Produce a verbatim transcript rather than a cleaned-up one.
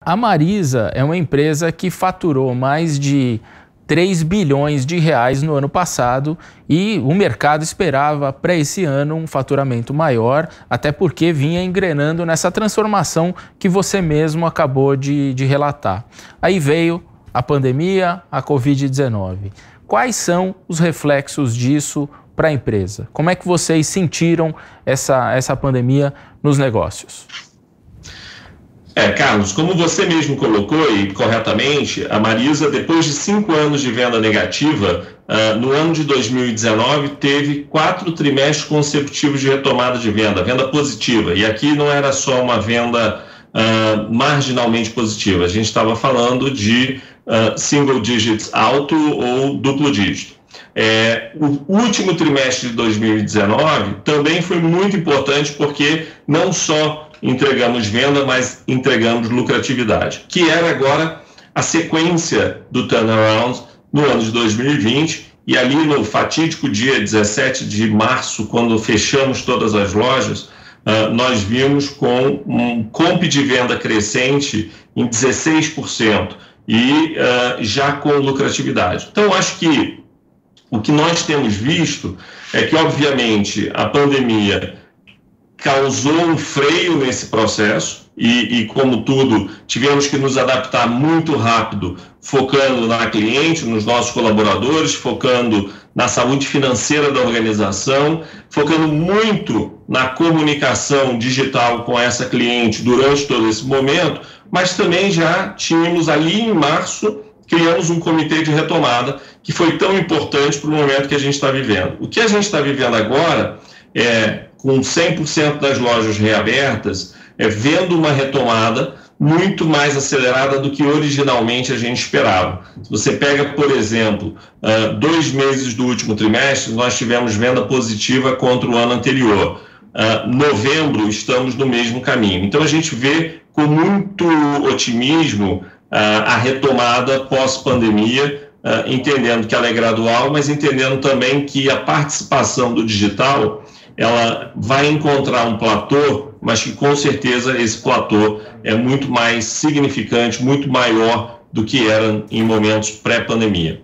A Marisa é uma empresa que faturou mais de três bilhões de reais no ano passado e o mercado esperava para esse ano um faturamento maior, até porque vinha engrenando nessa transformação que você mesmo acabou de, de relatar. Aí veio a pandemia, a covid dezenove. Quais são os reflexos disso para a empresa? Como é que vocês sentiram essa, essa pandemia nos negócios? É, Carlos, como você mesmo colocou e corretamente, a Marisa, depois de cinco anos de venda negativa, uh, no ano de dois mil e dezenove, teve quatro trimestres consecutivos de retomada de venda, venda positiva. E aqui não era só uma venda uh, marginalmente positiva, a gente estava falando de uh, single digits alto ou duplo dígito. É, o último trimestre de dois mil e dezenove também foi muito importante porque não só entregamos venda, mas entregamos lucratividade, que era agora a sequência do turnaround no ano de dois mil e vinte, e ali no fatídico dia dezessete de março, quando fechamos todas as lojas, uh, nós vimos com um comp de venda crescente em dezesseis por cento e uh, já com lucratividade. Então, acho que o que nós temos visto é que, obviamente, a pandemia causou um freio nesse processo e, e, como tudo, tivemos que nos adaptar muito rápido, focando na cliente, nos nossos colaboradores, focando na saúde financeira da organização, focando muito na comunicação digital com essa cliente durante todo esse momento, mas também já tínhamos ali em março, criamos um comitê de retomada que foi tão importante para o momento que a gente está vivendo. O que a gente está vivendo agora é, com cem por cento das lojas reabertas, é vendo uma retomada muito mais acelerada do que originalmente a gente esperava. Se você pega, por exemplo, uh, dois meses do último trimestre, nós tivemos venda positiva contra o ano anterior. Uh, novembro, estamos no mesmo caminho. Então, a gente vê com muito otimismo uh, a retomada pós-pandemia, uh, entendendo que ela é gradual, mas entendendo também que a participação do digital ela vai encontrar um platô, mas que com certeza esse platô é muito mais significante, muito maior do que era em momentos pré-pandemia.